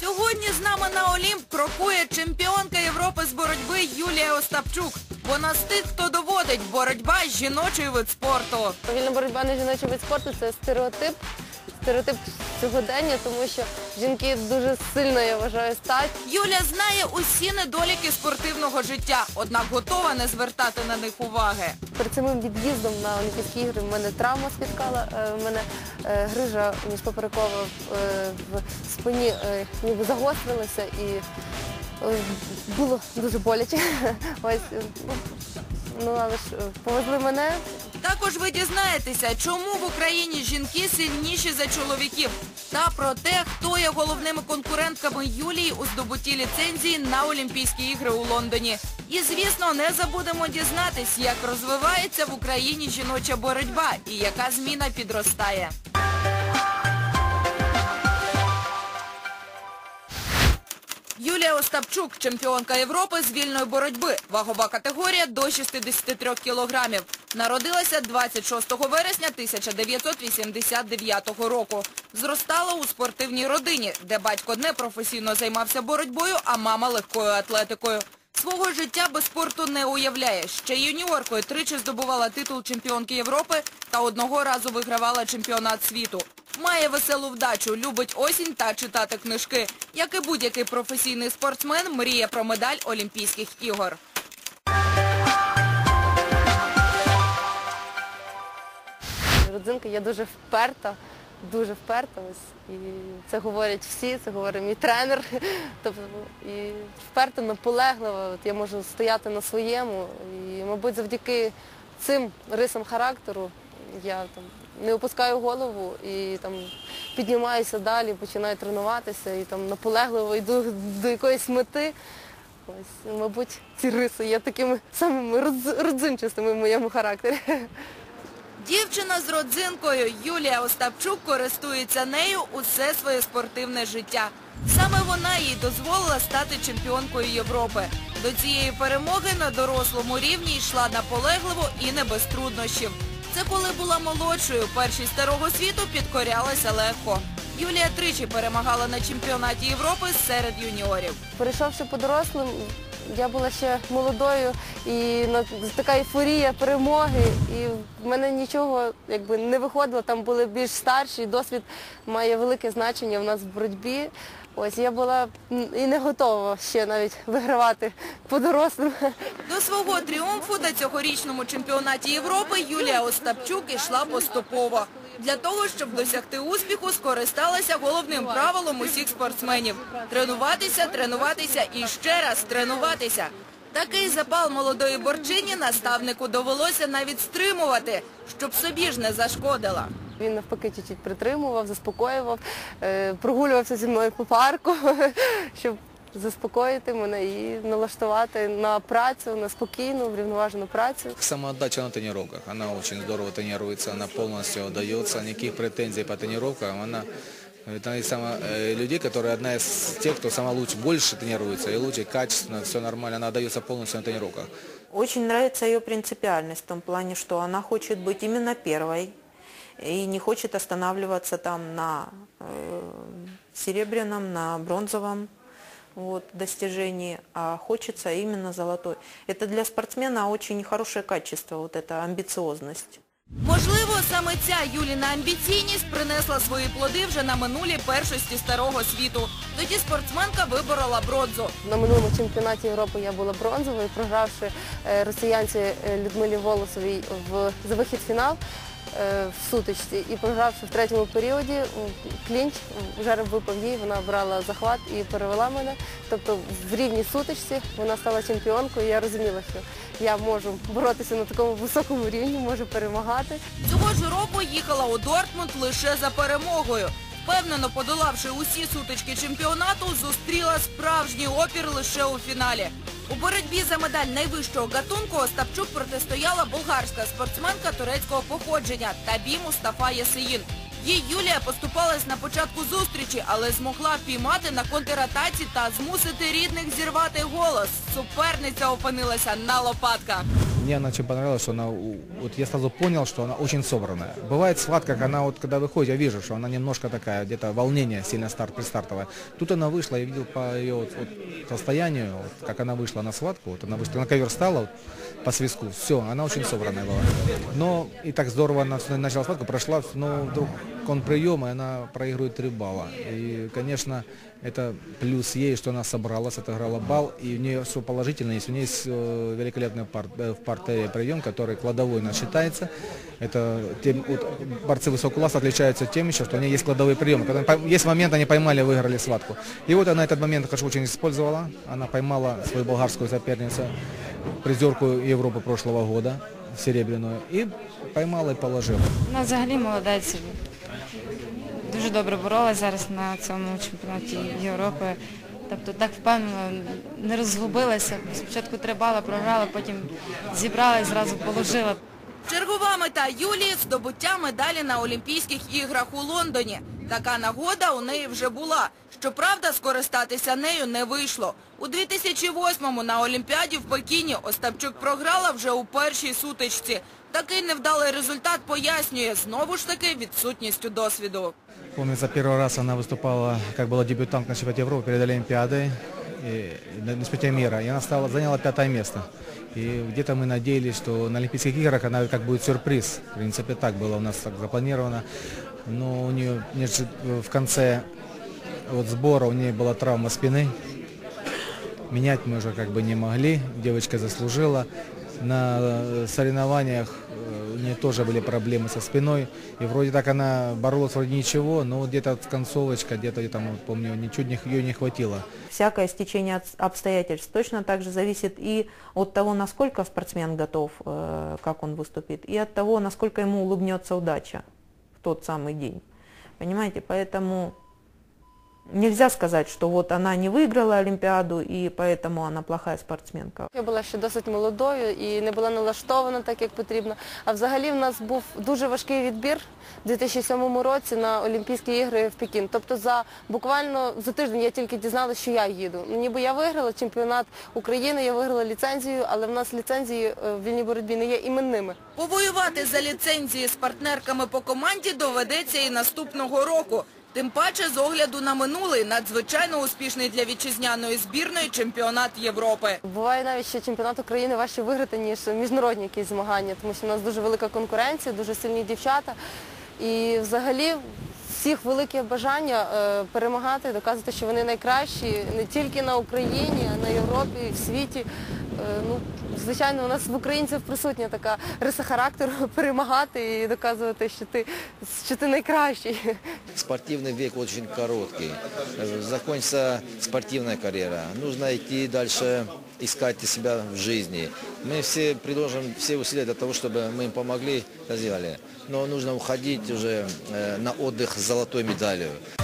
Сьогодні з нами на Олімп крокує чемпіонка Європи з боротьби Юлія Остапчук. Вона з тих, хто доводить, боротьба – жіночий вид спорту. Вільна боротьба не жіночий вид спорту – це стереотип сьогодення, тому що жінки дуже сильно, я вважаю, стать. Юля знає усі недоліки спортивного життя, однак готова не звертати на них уваги. Перед самим від'їздом на Олімпійські ігри в мене травма спіткала, в мене грижа міжпоперекова в спині ніби загострилася і було дуже боляче. Ну, але ж повезли мене. Також ви дізнаєтеся, чому в Україні жінки сильніші за чоловіків. Та про те, хто є головними конкурентками Юлії у здобутті ліцензії на Олімпійські ігри у Лондоні. І, звісно, не забудемо дізнатись, як розвивається в Україні жіноча боротьба і яка зміна підростає. Юлія Остапчук – чемпіонка Європи з вільної боротьби. Вагова категорія до 63 кілограмів. Народилася 26 вересня 1989 року. Зростала у спортивній родині, де батько не професійно займався боротьбою, а мама – легкою атлетикою. Свого життя без спорту не уявляє. Ще юніоркою тричі здобувала титул чемпіонки Європи та одного разу вигравала чемпіонат світу. Має веселу вдачу, любить осінь та читати книжки. Як і будь-який професійний спортсмен, мріє про медаль Олімпійських ігор. Родзинка, я дуже вперта. І це говорять всі, це говорить мій тренер. Тобто, і вперта, наполеглива, я можу стояти на своєму. І, мабуть, завдяки цим рисам характеру я не опускаю голову і піднімаюся далі, починаю тренуватися і наполегливо йду до якоїсь мети. Ось, мабуть, ці риси є такими самими родзинчастими в моєму характері. Дівчина з родзинкою Юлія Остапчук користується нею усе своє спортивне життя. Саме вона їй дозволила стати чемпіонкою Європи. До цієї перемоги на дорослому рівні йшла наполегливо і не без труднощів. Це коли була молодшою, першій старого світу підкорялася легко. Юлія тричі перемагала на чемпіонаті Європи серед юніорів. Перейшовши по дорослим, я була ще молодою і така ейфорія перемоги, і в мене нічого не виходило, там були більш старші, досвід має велике значення в нас в боротьбі. Ось, я була і не готова ще навіть вигравати по дорослим. До свого тріумфу на цьогорічному чемпіонаті Європи Юлія Остапчук ішла поступово. Для того, щоб досягти успіху, скористалася головним правилом усіх спортсменів – тренуватися, тренуватися і ще раз тренуватися. Такий запал молодої борчині наставнику довелося навіть стримувати, щоб собі ж не зашкодила. Він навпаки чуть-чуть притримував, заспокоював, прогулювався зі мною по парку, щоб заспокоїти мене і налаштувати на працю, на спокійну, врівноважену працю. Самоотдача на тренировках. Она очень здорово тренируется, она полностью отдается, никаких претензий по тренировкам. Она из людей, которые одна из тех, кто сама лучше, больше тренируется и лучше, качественно, все нормально, она отдается полностью на тренировках. Очень нравится ее принципиальность в том плане, что она хочет быть именно первой и не хочет останавливаться там на серебряном, на бронзовом достижении, а хочется именно золотой. Это для спортсмена очень хорошее качество, эта амбициозность. Можливо, саме ця Юліна амбіційність принесла свої плоди вже на минулій першості старого світу. Тоді спортсменка виборола бронзу. На минулому чемпіонаті Європи я була бронзовою, програвши росіянці Людмилі Волосовій за вихід в фінал в сутичці і програвши в третьому періоді клінч, жереб випав їй, вона брала захват і перевела мене. Тобто в рівній сутичці вона стала чемпіонкою, і я розуміла, що я можу боротися на такому високому рівні, можу перемагати. Цього ж року їхала у Дортмунд лише за перемогою. Впевнено подолавши усі сутички чемпіонату, зустріла справжній опір лише у фіналі. У боротьбі за медаль найвищого гатунку Остапчук протистояла болгарська спортсменка турецького походження Табі Мустафа Ясеїн. Їй Юлія поступалась на початку зустрічі, але змогла впіймати на контратаці та змусити рідних зірвати голос. Суперниця опинилася на лопатках. Мне она чем понравилась, что она, вот я сразу понял, что она очень собранная. Бывает схватка, она вот когда выходит, я вижу, что она немножко такая, где-то волнение сильно предстартовое. Тут она вышла, я видел по ее вот состоянию, вот, как она вышла на схватку, вот она вышла, на ковер стала вот, по свистку, все, она очень собранная была. Но и так здорово она начала схватку, прошла, но вдруг контрприем, и она проигрывает 3 балла. И, конечно, это плюс ей, что она собралась, отыграла балл, и у нее все положительно есть. У нее есть великолепный в партере прием, который кладовой у нас считается. Это вот, борцы высокого класса отличаются тем еще, что у нее есть кладовые приемы. Когда есть момент, они поймали, выиграли схватку. И вот она этот момент хорошо очень использовала. Она поймала свою болгарскую соперницу, призерку Европы прошлого года, серебряную, и поймала и положила. Вона взагалі молодець. Дуже добре боролась зараз на цьому чемпіонаті Європи. Тобто так впевнено, не розгубилася. Спочатку 3 бали програла, потім зібрала і зразу положила. Чергова мета Юлії – здобуття медалі на Олімпійських іграх у Лондоні. Така нагода у неї вже була. Щоправда, скористатися нею не вийшло. У 2008-му на Олімпіаді в Пекіні Остапчук програла вже у першій сутичці. Такий невдалий результат пояснює, знову ж таки, відсутністю досвіду. Помнится, первый раз она выступала, как была дебютант на чемпионате Европы перед Олимпиадой, на чемпионате мира, и она заняла 5-е место. И где-то мы надеялись, что на Олимпийских играх она как будет сюрприз. В принципе, так было у нас так запланировано. Но у нее в конце вот сбора у нее была травма спины. Менять мы уже как бы не могли, девочка заслужила. На соревнованиях у нее тоже были проблемы со спиной. И вроде так она боролась, вроде ничего, но где-то концовочка, где-то там, помню, ничуть ее не хватило. Всякое стечение обстоятельств точно так же зависит и от того, насколько спортсмен готов, как он выступит, и от того, насколько ему улыбнется удача в тот самый день. Понимаете, поэтому нельзя сказать, что вот она не выиграла Олимпиаду, и поэтому она плохая спортсменка. Я була ще досить молодою і не була налаштована так, як потрібно. А взагалі в нас був дуже важкий відбір у 2007 році на Олімпійські ігри в Пекін. Тобто буквально за тиждень я тільки дізналася, що я їду. Ніби я виграла чемпіонат України, я виграла ліцензію, але в нас ліцензії в вільній боротьбі не є іменними. Повоювати за ліцензії з партнерками по команді доведеться і наступного року. Тим паче, з огляду на минулий, надзвичайно успішний для вітчизняної збірної чемпіонат Європи. Буває навіть, що чемпіонат України важче виграти, ніж міжнародні якісь змагання, тому що в нас дуже велика конкуренція, дуже сильні дівчата. І взагалі всіх велике бажання перемагати, доказувати, що вони найкращі не тільки на Україні, а на Європі і в світі. Звичайно, у нас в українців присутня така риса характеру перемагати і доказувати, що ти найкращий. Спортивный век очень короткий. Закончится спортивная карьера. Нужно идти дальше, искать себя в жизни. Мы все приложим все усилия для того, чтобы мы им помогли, сделали. Но нужно уходить уже на отдых с золотой медалью.